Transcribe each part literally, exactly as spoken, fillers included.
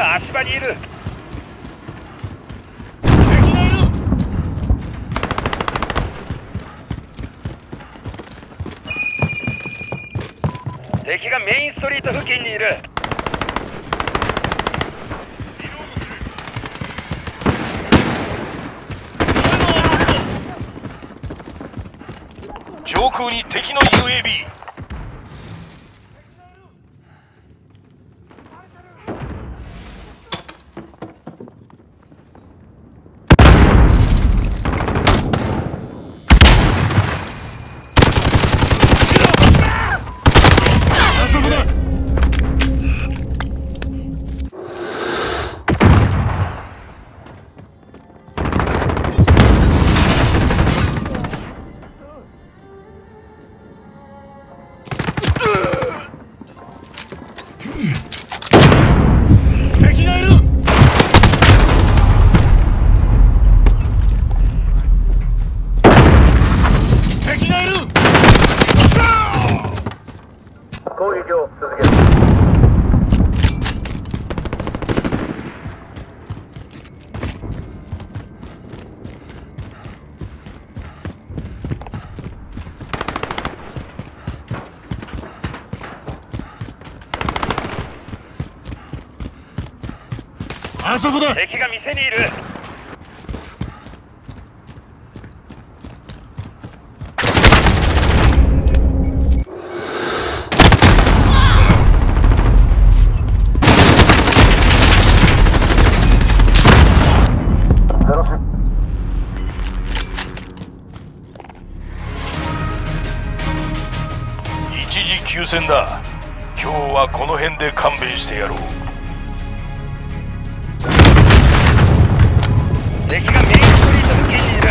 が足場にいる。 敵がいる。 敵がメインストリート付近にいる。 上空に敵の ユーエービー。 敵がいる。敵がいる。 攻撃を続ける。 あそこだ。 敵が店にいる。 ゼロス。 一時休戦だ。今日はこの辺で勘弁してやろう。 敵がメインストリート付近にいる。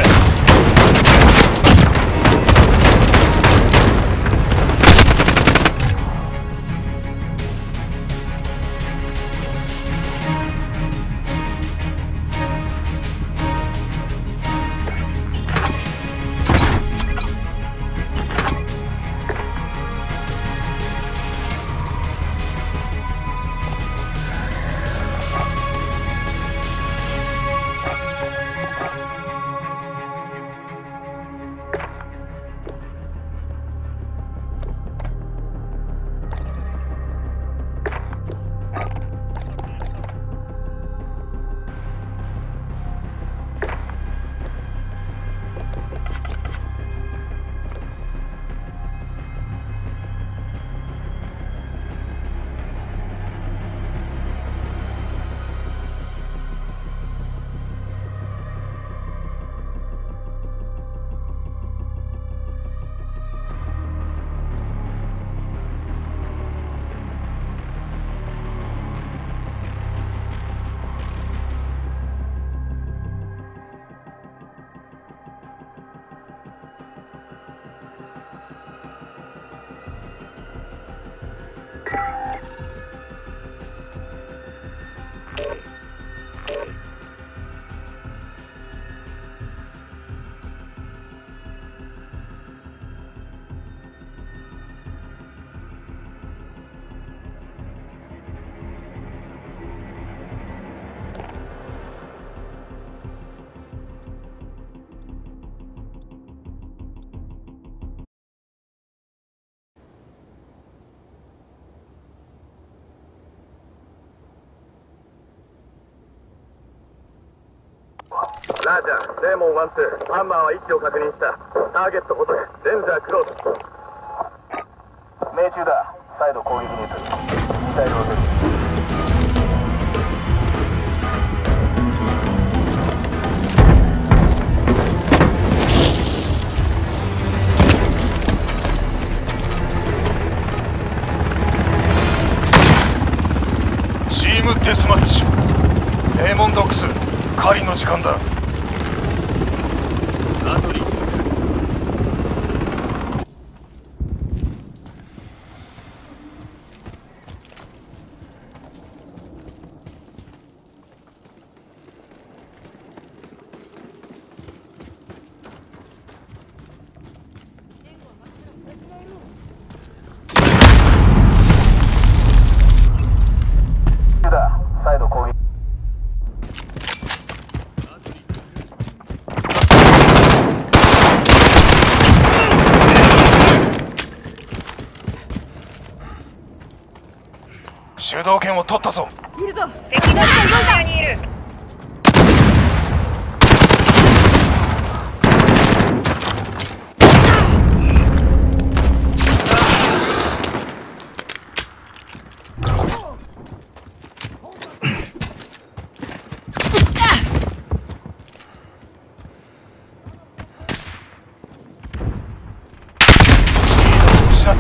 ラージャー、デーモンワンツー、ハンマーは位置を確認した。ターゲットごとへ、レンジャークローズ。命中だ。再度攻撃に移る。ミサイルを出る。 チームデスマッチ。デーモンドックス、狩りの時間だ。 後に続く。 再度攻撃。 主導権を取ったぞ。 いるぞ。 敵がエリアにいる。 失った。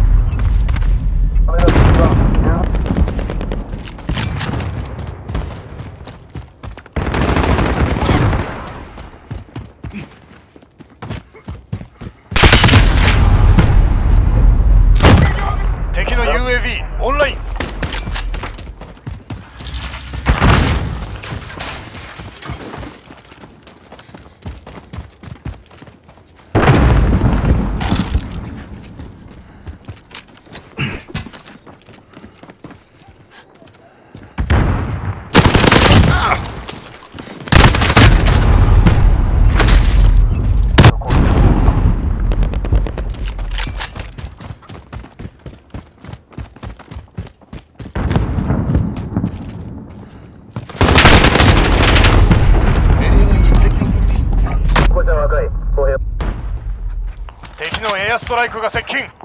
敵の ユーエーブイ オンライン。敵のエアストライクが接近。敵の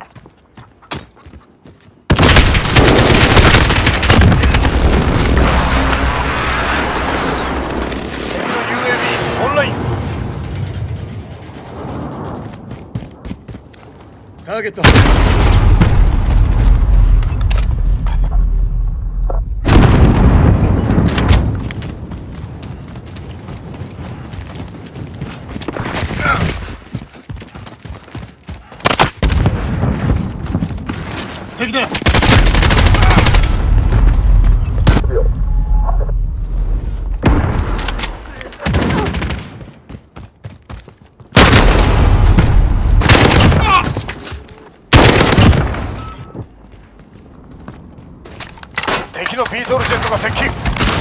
ユーエーブイ オンライン。 ターゲット。敵だ。 敵のビートルジェットが接近。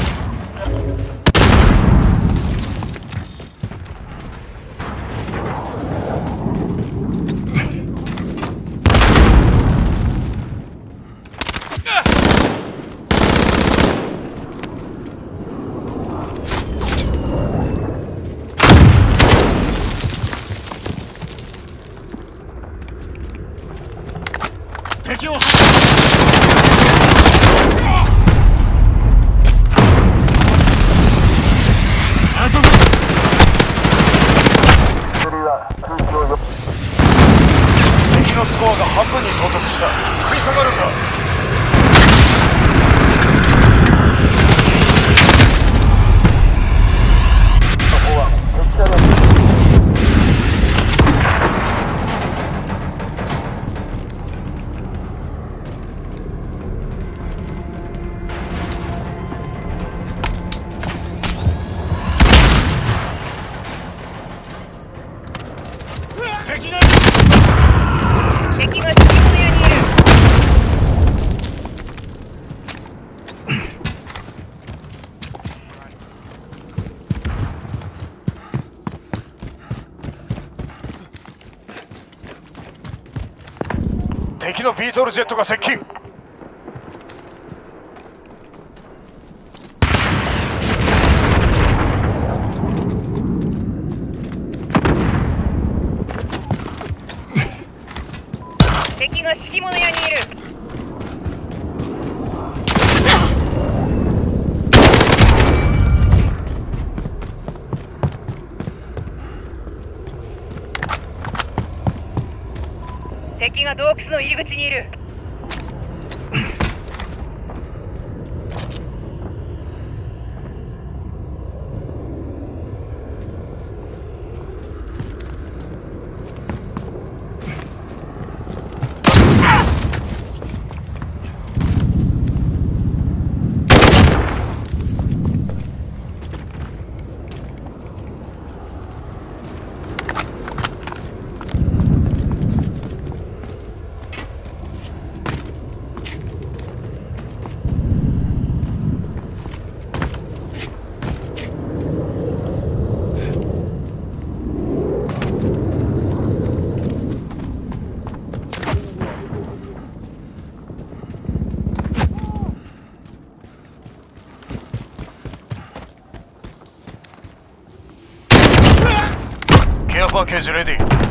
敵を敵のスコアが半分に到達した。食い下がるんだ。 敵が敵が敵の部屋にいる。 敵のビートルジェットが接近。 敵が敷物屋にいる。敵が洞窟の入り口にいる。 ケアパッケージレディ。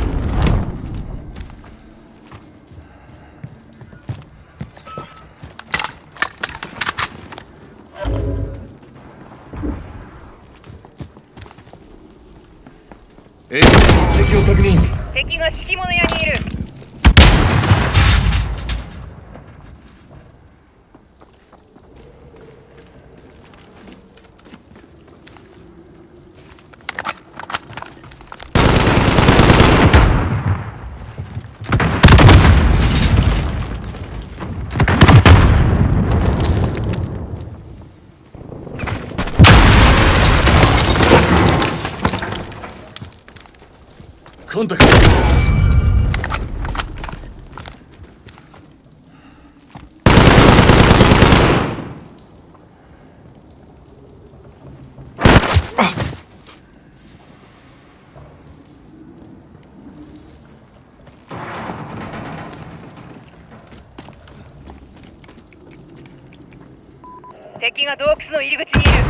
エイジ敵を確認。 敵が敷物屋にいる。 コンタクト。 敵が洞窟の入り口にいる。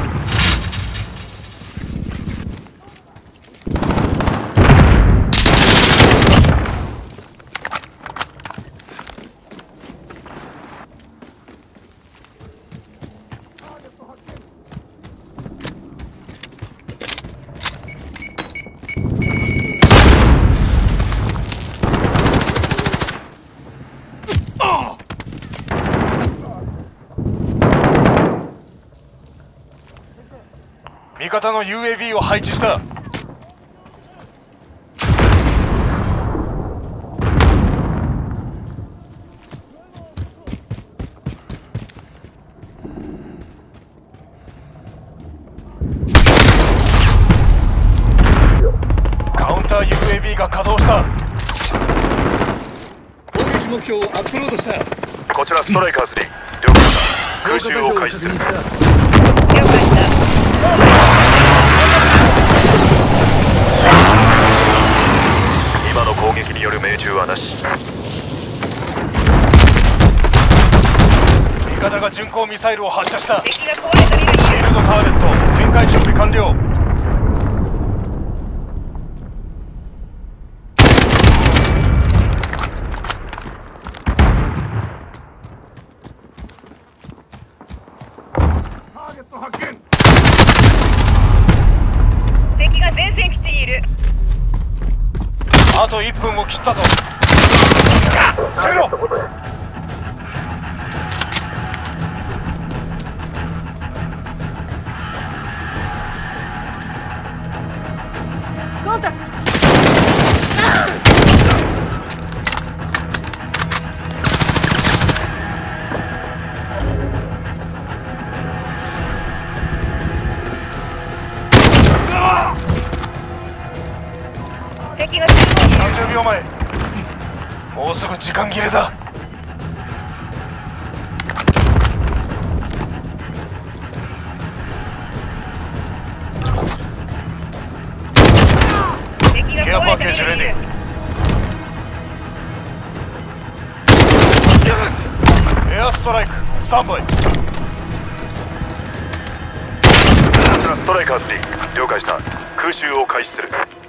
味方の ユーエービー を配置した。カウンター ユーエービー が稼働した。 攻撃目標をアップロードした。 こちらストライカーズに了解した。空襲を開始する。 了解した。 今の攻撃による命中はなし。味方が巡航ミサイルを発射した。 敵が壊れたビルにいる。 シールドターゲット展開準備完了。ターゲット発見。 敵が前線基地にいる。 あといっぷんを切ったぞ。 ターゲット元へ。 コンタクト。敵が中央にいる。 さんじゅうびょうまえ。もうすぐ時間切れだ。 敵がケアパッ壊れたビケージレデルにいる。 ィ。エアストライクスタンバイ。こちらストライカーズに了解した。空襲を開始する。